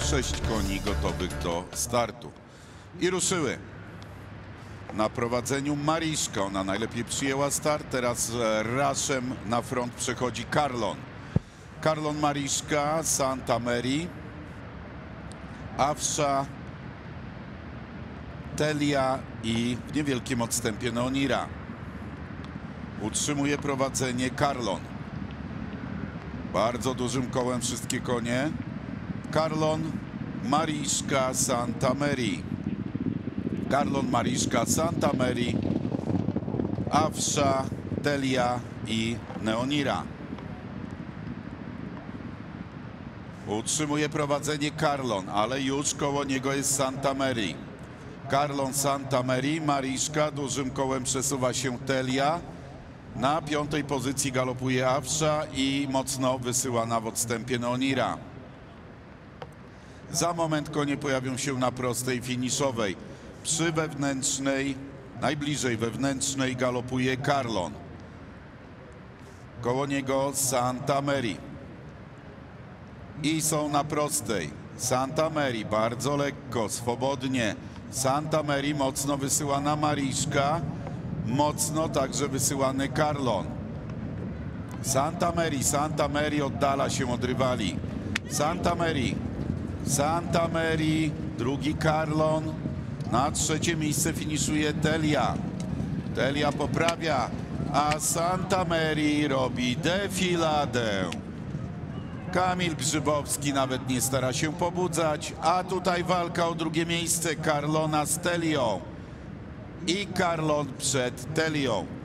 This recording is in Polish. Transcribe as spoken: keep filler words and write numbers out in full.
sześć koni gotowych do startu. I ruszyły. Na prowadzeniu Mariszka, ona najlepiej przyjęła start, teraz raszem na front przechodzi Karlon. Karlon, Mariszka, Santa Mary, Awsza, Telia i w niewielkim odstępie Neonira. Utrzymuje prowadzenie Karlon. Bardzo dużym kołem wszystkie konie. Karlon, Mariszka, Santa Mary. Karlon, Mariszka, Santa Mary, Awsza, Telia i Neonira. Utrzymuje prowadzenie Karlon, ale już koło niego jest Santa Mary. Karlon, Santa Mary, Mariszka, dużym kołem przesuwa się Telia. Na piątej pozycji galopuje Awsza i mocno wysyłana w odstępie Neonira. Za moment konie pojawią się na prostej finiszowej. Przy wewnętrznej, najbliżej wewnętrznej galopuje Karlon. Koło niego Santa Mary. I są na prostej. Santa Mary bardzo lekko, swobodnie. Santa Mary mocno wysyłana Mariszka. Mocno także wysyłany Karlon. Santa Mary, Santa Mary oddala się od rywali. Santa Mary, Santa Mary, drugi Karlon. Na trzecie miejsce finiszuje Telia. Telia poprawia, a Santa Mary robi defiladę. Kamil Grzybowski nawet nie stara się pobudzać, a tutaj walka o drugie miejsce Karlona z Telią. I Karlon przed Telią.